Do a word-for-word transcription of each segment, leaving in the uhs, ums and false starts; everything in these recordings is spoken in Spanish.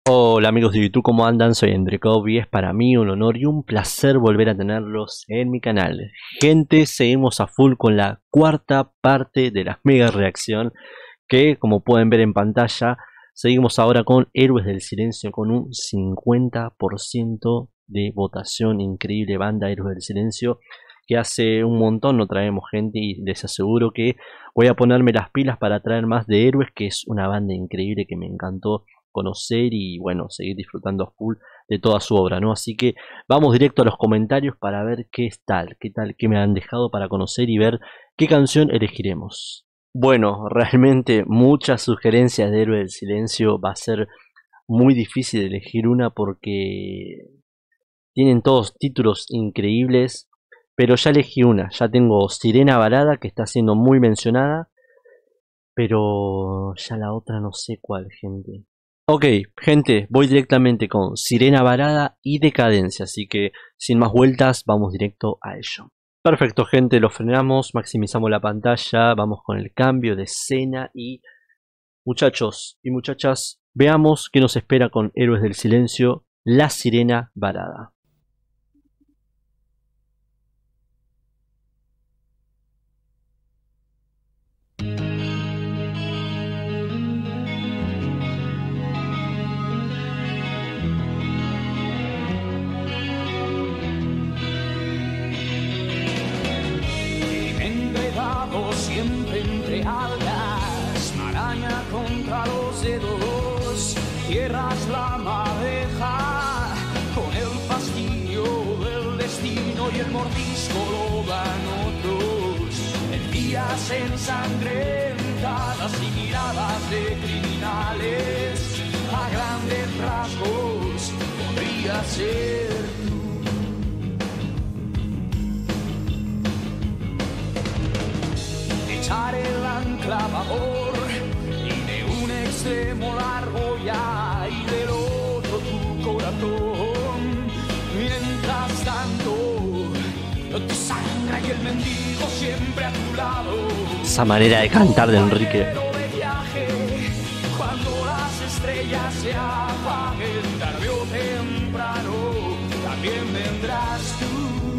Hola amigos de YouTube, ¿cómo andan? Soy Andrekov y es para mí un honor y un placer volver a tenerlos en mi canal. Gente, seguimos a full con la cuarta parte de la mega reacción que, como pueden ver en pantalla, seguimos ahora con Héroes del Silencio con un cincuenta por ciento de votación. Increíble banda Héroes del Silencio, que hace un montón no traemos gente y les aseguro que voy a ponerme las pilas para traer más de Héroes, que es una banda increíble que me encantó conocer y bueno, seguir disfrutando a full de toda su obra, ¿no? Así que vamos directo a los comentarios para ver qué tal, qué tal, qué me han dejado para conocer y ver qué canción elegiremos. Bueno, realmente muchas sugerencias de Héroe del Silencio. Va a ser muy difícil elegir una porque tienen todos títulos increíbles, pero ya elegí una. Ya tengo Sirena Varada, que está siendo muy mencionada, pero ya la otra no sé cuál, gente. Ok, gente, voy directamente con Sirena Varada y Decadencia, así que sin más vueltas vamos directo a ello. Perfecto, gente, lo frenamos, maximizamos la pantalla, vamos con el cambio de escena y muchachos y muchachas, veamos qué nos espera con Héroes del Silencio, La Sirena Varada. Siempre entre algas, maraña contra los dedos, cierras la madeja con el fastidio del destino y el mordisco lo dan otros. Envías ensangrentadas y miradas de criminales, a grandes rasgos podría ser tú. Echar el ancla a babor y de un extremo largo ya y del otro tu corazón. Mientras tanto, tu sangre y el mendigo siempre a tu lado. Esa manera de cantar de Enrique. Cuando las estrellas se apaguen, tarde o temprano, también vendrás tú.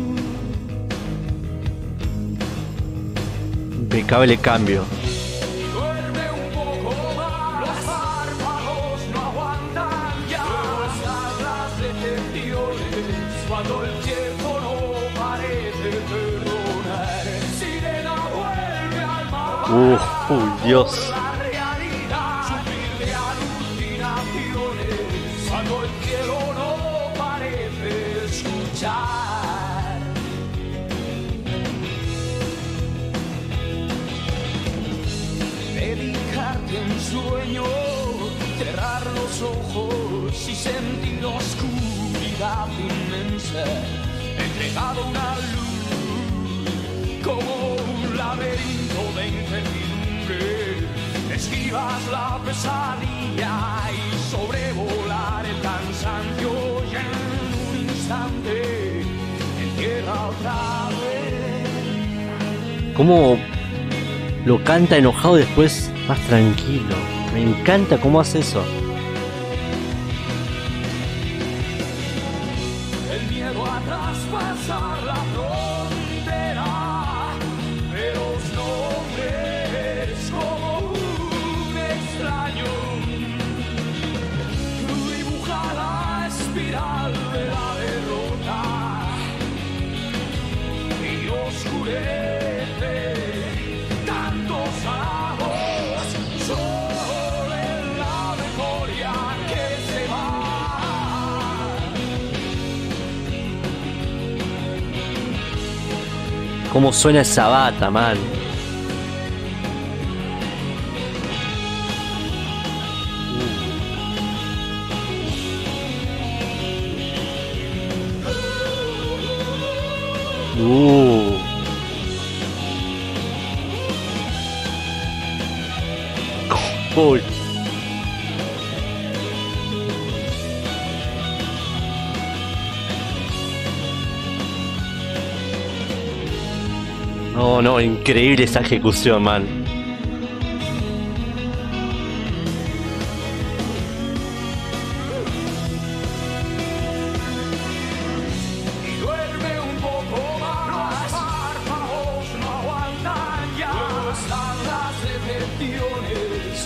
Impecable cambio. Duerme un poco más, los párpados no aguantan ya. Están las decepciones cuando el tiempo no parece perdonar. Sirena vuelve al mar. Uf, uy, Dios. La realidad, sufrir de alucinaciones cuando el cielo no parece escuchar. En sueño, cerrar los ojos y sentir oscuridad inmensa, entregado a una luz como un laberinto de incertidumbre. Esquivas la pesadilla y sobrevolar el cansancio y en un instante entierra otra vez. ¿Cómo lo canta enojado y después más tranquilo? Me encanta cómo hace eso. El miedo a traspasar la frontera de los nombres como un extraño. Dibuja la espiral de la derrota y oscurece tantos amores. Solo en la memoria que se va. Cómo suena esa bata, man. Uh. Uy. No, no, increíble esa ejecución, man.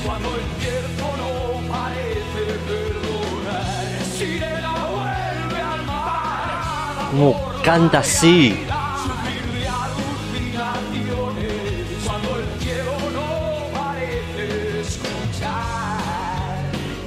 cuando el tiempo no parece perdonar. Sirena vuelve al mar. Como canta así. Sufrir de alucinaciones cuando el cielo no parece escuchar.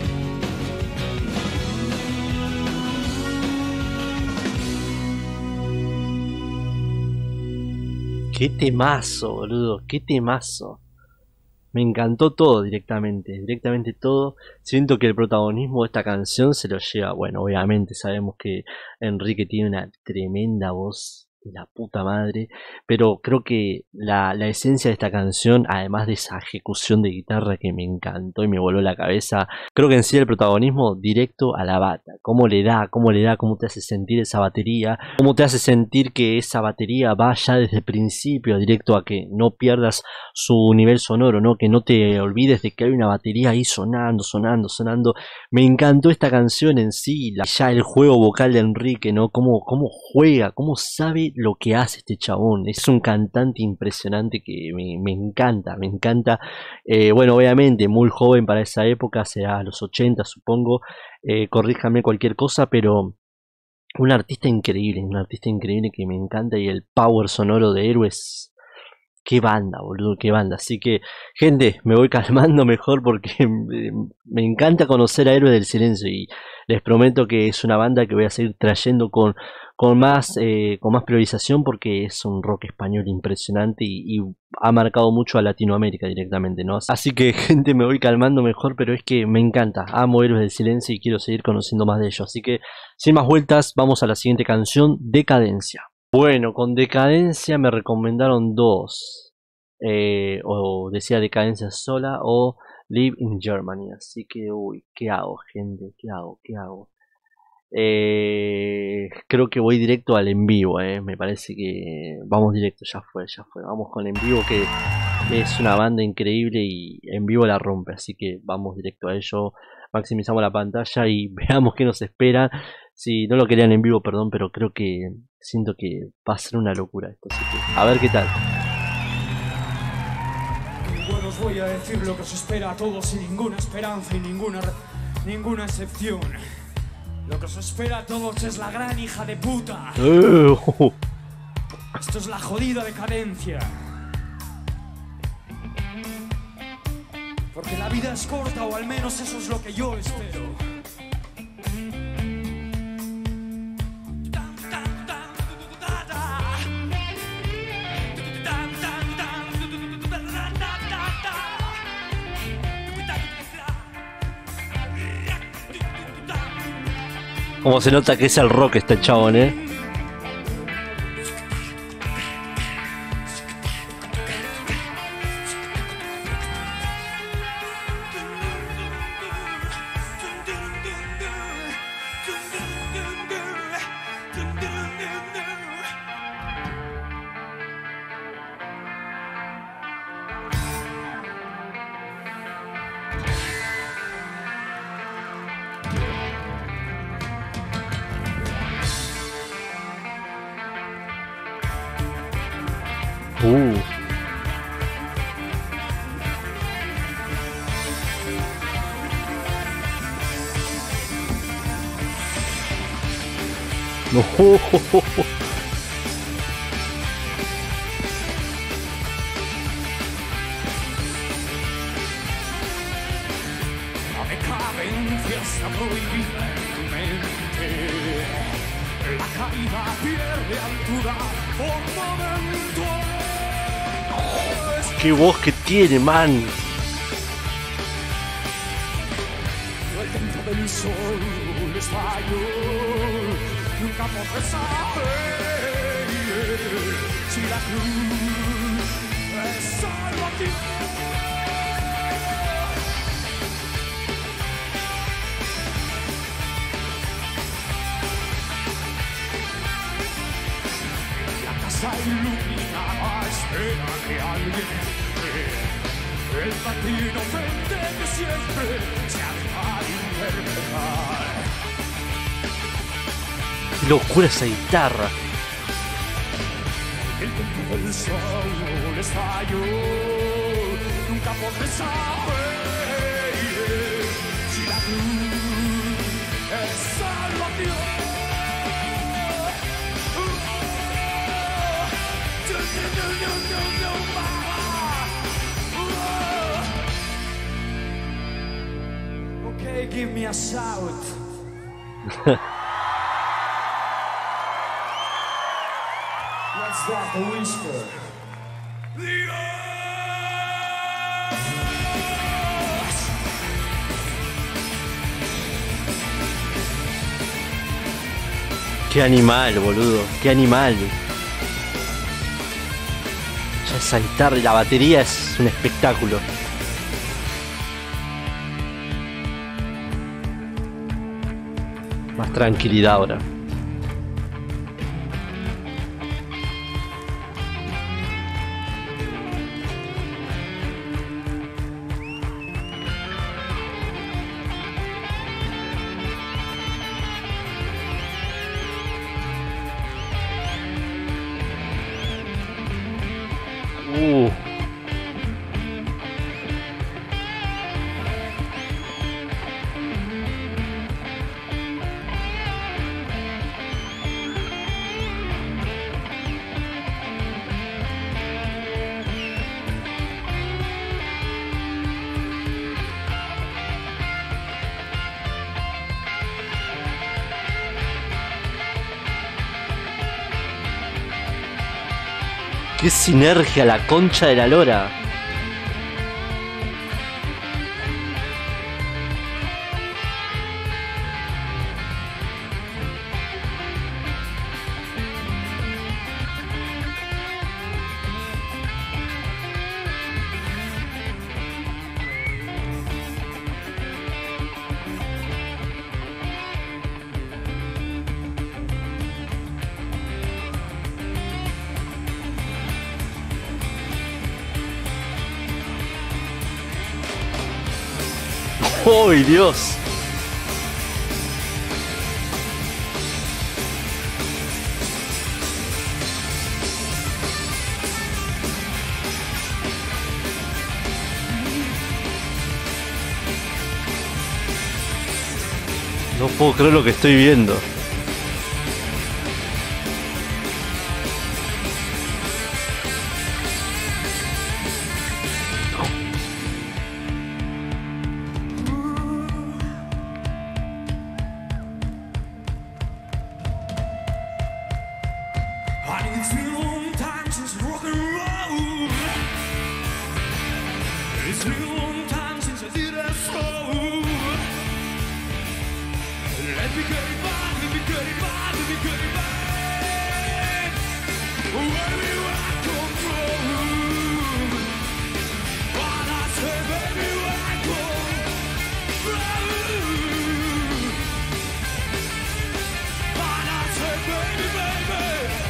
Qué temazo, boludo, qué temazo. Me encantó todo directamente, directamente todo. Siento que el protagonismo de esta canción se lo lleva, bueno, obviamente sabemos que Enrique tiene una tremenda voz de la puta madre, pero creo que la, la esencia de esta canción, además de esa ejecución de guitarra que me encantó y me voló la cabeza, creo que en sí el protagonismo directo a la bata, cómo le da, cómo le da, cómo te hace sentir esa batería, cómo te hace sentir que esa batería va ya desde el principio directo a que no pierdas su nivel sonoro, ¿no? Que no te olvides de que hay una batería ahí sonando, sonando, sonando. Me encantó esta canción en sí, la, ya el juego vocal de Enrique, ¿no? Cómo, cómo juega, cómo sabe lo que hace este chabón. Es un cantante impresionante que me, me encanta, me encanta. Eh, bueno, obviamente muy joven para esa época, será a los ochenta supongo. Eh, corríjame cualquier cosa, pero un artista increíble, un artista increíble que me encanta, y el power sonoro de Héroes. Qué banda, boludo, qué banda. Así que, gente, me voy calmando mejor porque me encanta conocer a Héroes del Silencio y les prometo que es una banda que voy a seguir trayendo con, con, más, eh, con más priorización porque es un rock español impresionante y, y ha marcado mucho a Latinoamérica directamente, ¿no? Así que, gente, me voy calmando mejor, pero es que me encanta. Amo Héroes del Silencio y quiero seguir conociendo más de ellos. Así que, sin más vueltas, vamos a la siguiente canción, Decadencia. Bueno, con Decadencia me recomendaron dos, eh, o decía Decadencia sola o Live in Germany, así que uy, ¿qué hago, gente? ¿Qué hago? ¿Qué hago? Eh, creo que voy directo al en vivo, eh. Me parece que vamos directo, ya fue, ya fue, vamos con en vivo que es una banda increíble y en vivo la rompe, así que vamos directo a ello, maximizamos la pantalla y veamos qué nos espera. Si no lo querían en vivo, perdón, pero creo que siento que va a ser una locura esto, así que a ver qué tal. Bueno, os voy a decir lo que os espera a todos sin ninguna esperanza y ninguna, ninguna excepción. Lo que os espera a todos es la gran hija de puta. Uh. Esto es la jodida decadencia. Porque la vida es corta, o al menos eso es lo que yo espero. Como se nota que es el rock este chabón, eh. Uh. No. La decadencia está prohibida en tu mente. La caída pierde altura por momentos. Qué voz que tiene, man. El templo del sol estalló. Nunca podré saber si la cruz es salvación. La iluminada espera que alguien entre. El patín inocente que siempre se deja interpretar. Qué locura esa guitarra. El templo del sol estalló. Nunca podré saber es salvación. Okay, give me a shout. What's that? The whisper. Qué animal, boludo. Qué animal. Ya esa guitarra y la batería es un espectáculo. Más tranquilidad ahora. Uh. ¡Qué sinergia, la concha de la lora! ¡Oh, Dios! No puedo creer lo que estoy viendo. It's been a long time since rock and roll. It's been a long time since I did a show. Let me get it back, let me get it back, let me get it back. Where you I come from? What I say, baby, where I come from? What I say, baby, baby.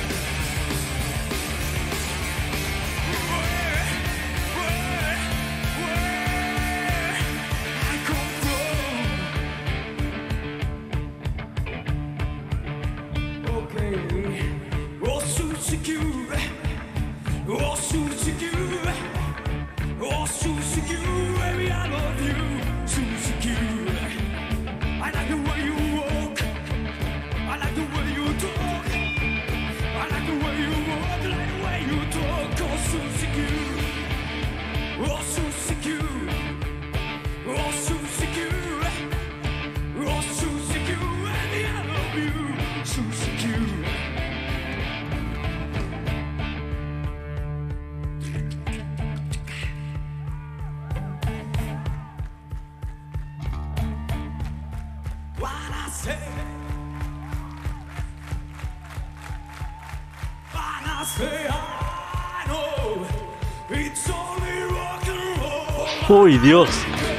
¡Uy, Dios!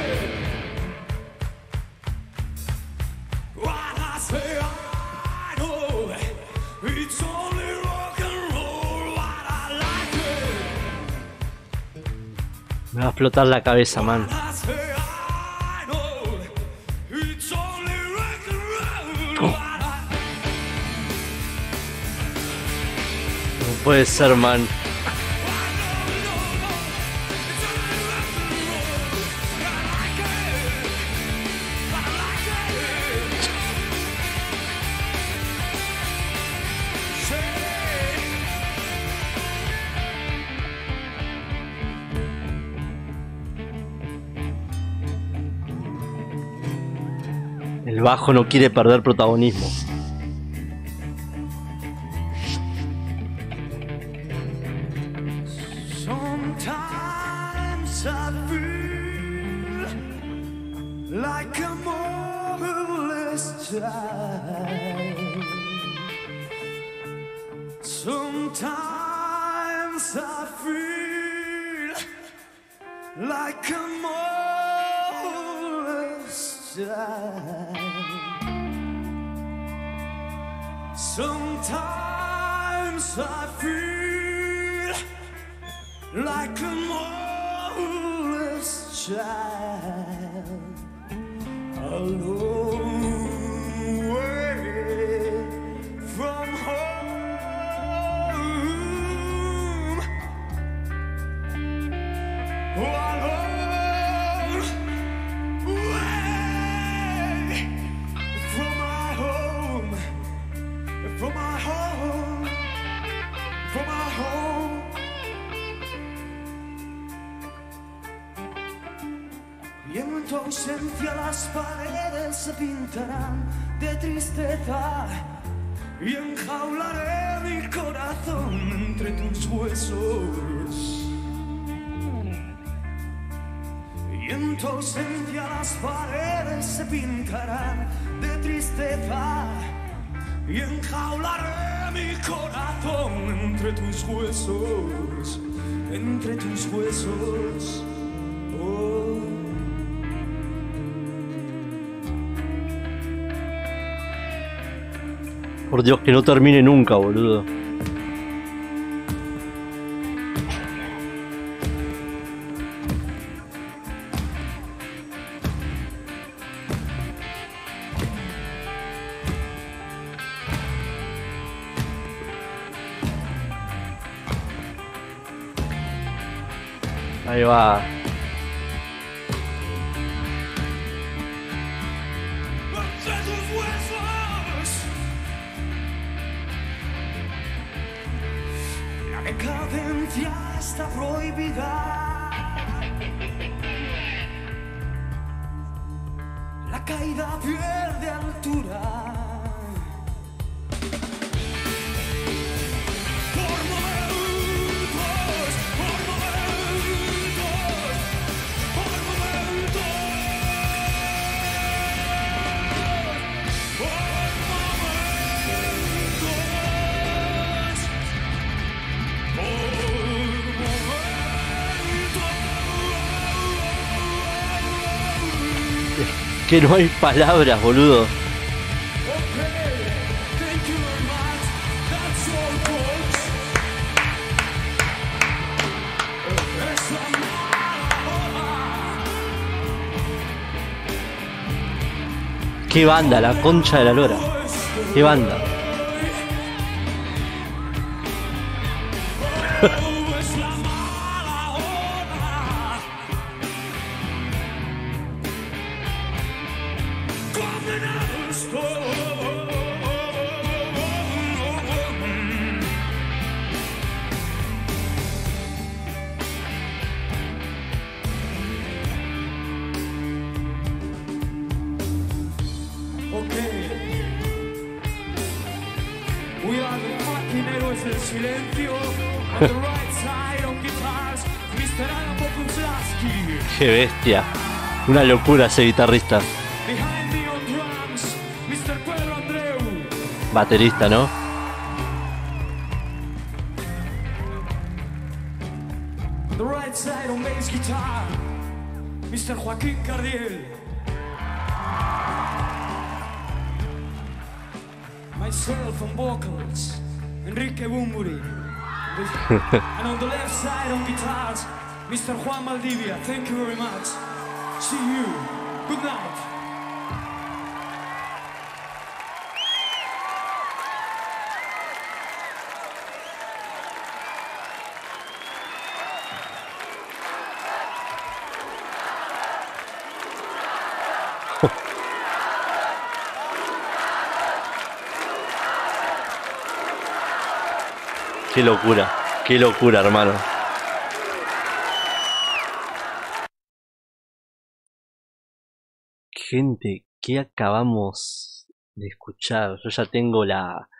Me va a explotar la cabeza, man. Oh. No puede ser, man. El bajo no quiere perder protagonismo. Sometimes I feel like a marvelous child. Sometimes I feel like a marvelous child. Sometimes I feel like a marvelous child. A long way from home. A long way from my home. From my home. From my home. Y en tu ausencia las paredes se pintarán de tristeza y enjaularé mi corazón entre tus huesos. Y en tu ausencia las paredes se pintarán de tristeza y enjaularé mi corazón entre tus huesos, entre tus huesos. Oh. Por Dios, que no termine nunca, boludo. Ahí va. La decadencia está prohibida. La caída pierde altura. Por momentos, por momentos, por momentos, por Que no hay palabras, boludo. Qué banda, la concha de la lora. Qué banda. We are the fucking héroes del silencio. On the right side on guitars, mister Adam Bokuslaski. Qué bestia. Una locura ese guitarrista. Behind me on drums, mister Pedro Andreu. Baterista, ¿no? On the right side on bass guitar, mister Joaquín Cardiel. Myself on vocals, Enrique Bumburi. And on the left side on guitars, mister Juan Maldivia. Thank you very much. See you. Good night. Qué locura, qué locura, hermano. Gente, ¿Qué acabamos de escuchar? Yo ya tengo la,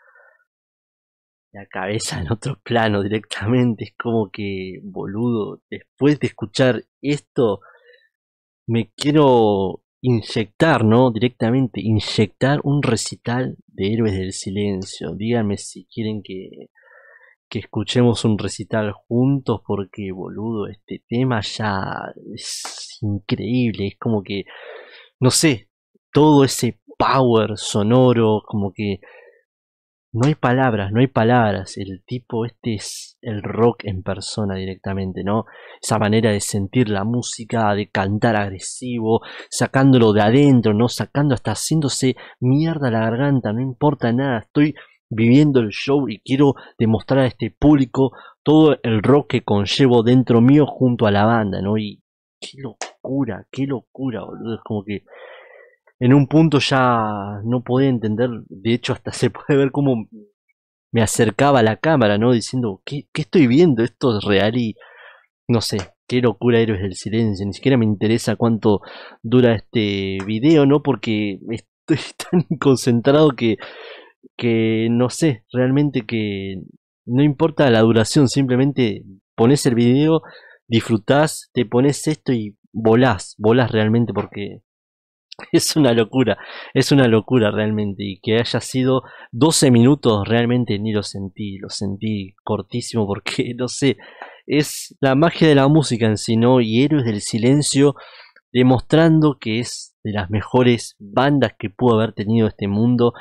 la cabeza en otro plano directamente. Es como que, boludo, después de escuchar esto, me quiero inyectar, ¿no? Directamente, inyectar un recital de Héroes del Silencio. Díganme si quieren que, que escuchemos un recital juntos, porque, boludo, este tema ya es increíble. Es como que, no sé, todo ese power sonoro, como que no hay palabras, no hay palabras. El tipo este es el rock en persona directamente, ¿no? Esa manera de sentir la música, de cantar agresivo, sacándolo de adentro, ¿no? Sacando hasta haciéndose mierda la garganta, no importa nada. Estoy viviendo el show y quiero demostrar a este público todo el rock que conllevo dentro mío junto a la banda, ¿no? Y qué locura, qué locura, boludo. Es como que en un punto ya no podía entender, de hecho hasta se puede ver cómo me acercaba a la cámara, ¿no? Diciendo, ¿qué, qué estoy viendo? Esto es real y no sé, qué locura Héroes del Silencio. Ni siquiera me interesa cuánto dura este video, ¿no? Porque estoy tan concentrado que, que no sé, realmente que no importa la duración, simplemente pones el video, disfrutás, te pones esto y volás, volás realmente porque es una locura, es una locura realmente. Y que haya sido doce minutos, realmente ni lo sentí, lo sentí cortísimo porque, no sé, es la magia de la música en sí, ¿no? Y Héroes del Silencio demostrando que es de las mejores bandas que pudo haber tenido este mundo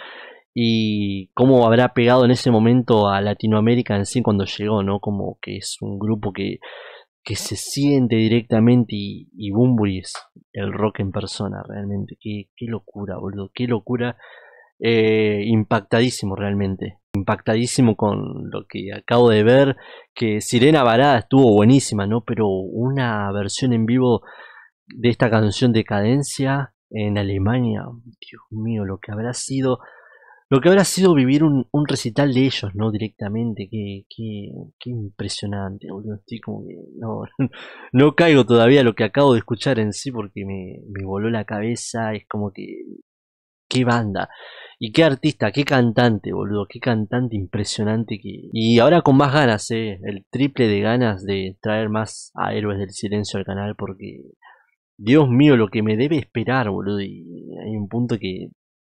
y cómo habrá pegado en ese momento a Latinoamérica en sí cuando llegó, ¿no? Como que es un grupo que que se siente directamente y, y Bunbury es el rock en persona, realmente. Qué, qué locura, boludo, qué locura. Eh, impactadísimo realmente, impactadísimo con lo que acabo de ver, que Sirena Varada estuvo buenísima, ¿no? Pero una versión en vivo de esta canción Decadencia en Alemania, Dios mío, lo que habrá sido lo que habrá sido vivir un, un recital de ellos, ¿no? Directamente, qué, qué, qué impresionante, boludo. Estoy como que no, no caigo todavía lo que acabo de escuchar en sí porque me, me voló la cabeza. Es como que, qué banda. Y qué artista, qué cantante, boludo. Qué cantante impresionante que... Y ahora con más ganas, eh. El triple de ganas de traer más a Héroes del Silencio al canal porque... Dios mío, lo que me debe esperar, boludo. Y hay un punto que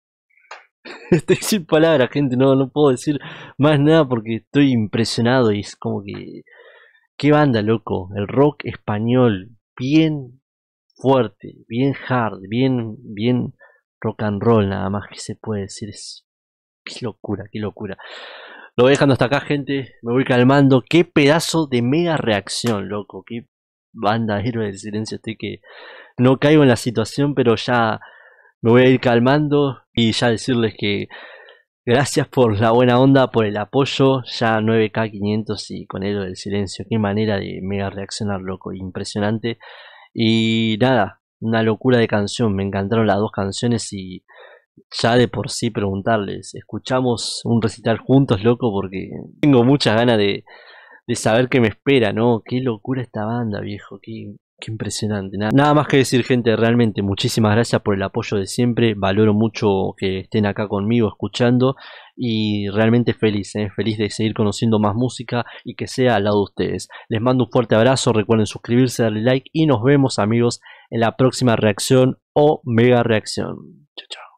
estoy sin palabras, gente, no, no puedo decir más nada porque estoy impresionado y es como que... ¿Qué banda, loco? El rock español, bien fuerte, bien hard, bien, bien rock and roll, nada más que se puede decir. Es... Qué locura, qué locura. Lo voy dejando hasta acá, gente, me voy calmando. Qué pedazo de mega reacción, loco. Qué banda, Héroe del Silencio. Estoy que no caigo en la situación, pero ya me voy a ir calmando y ya decirles que gracias por la buena onda, por el apoyo. Ya nueve K quinientos y con Héroe del Silencio. Qué manera de mega reaccionar, loco. Impresionante. Y nada, una locura de canción. Me encantaron las dos canciones y ya de por sí preguntarles, ¿escuchamos un recital juntos, loco? Porque tengo muchas ganas de, de saber qué me espera, ¿no? Qué locura esta banda, viejo. Qué, qué impresionante. Nada, nada más que decir, gente, realmente muchísimas gracias por el apoyo de siempre. Valoro mucho que estén acá conmigo escuchando y realmente feliz, ¿eh? Feliz de seguir conociendo más música y que sea al lado de ustedes. Les mando un fuerte abrazo, recuerden suscribirse, darle like y nos vemos, amigos, en la próxima reacción o mega reacción. Chao, chao.